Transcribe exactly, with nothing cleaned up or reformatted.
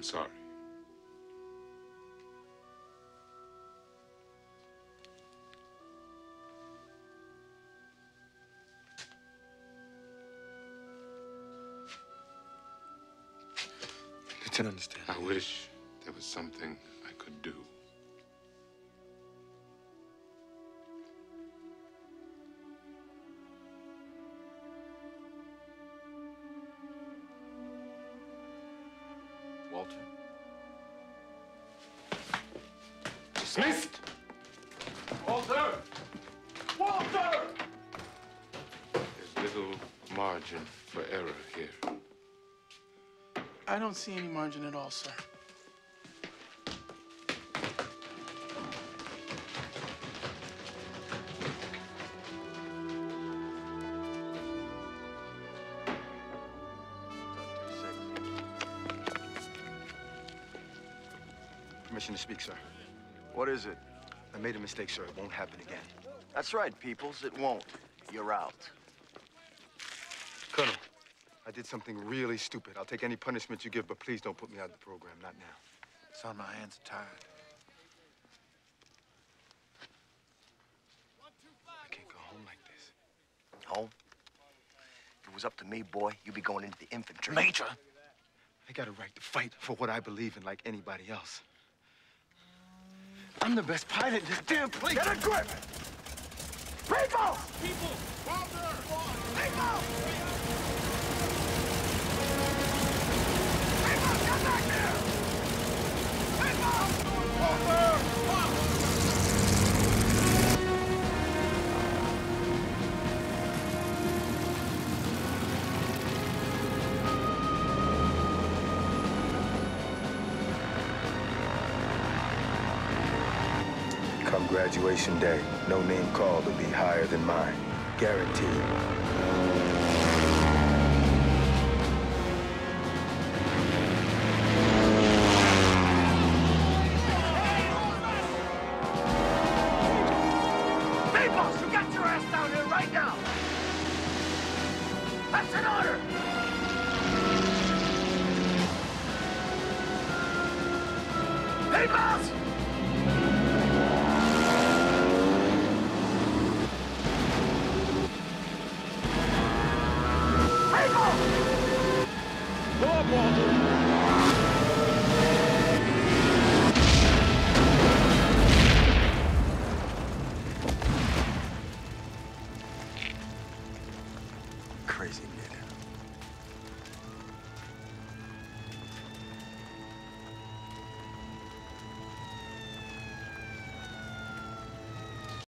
sorry. I can understand. I wish there was something I could do. Walter? Dismissed! Walter! Walter! There's little margin for error here. I don't see any margin at all, sir. Permission to speak, sir. What is it? I made a mistake, sir. It won't happen again. That's right, Peoples. It won't. You're out. Colonel, I did something really stupid. I'll take any punishment you give, but please don't put me out of the program. Not now. Son, my hands are tired. I can't go home like this. Home? If it was up to me, boy, you'd be going into the infantry. Major! I got a right to fight for what I believe in like anybody else. I'm the best pilot in this damn place. Get a grip! People! People! Walter! People! People, come back here! People! Walter! Come graduation day, no name called will be higher than mine. Guaranteed. Peoples, you got your ass down here right now! That's an order! Peoples! Crazy kid.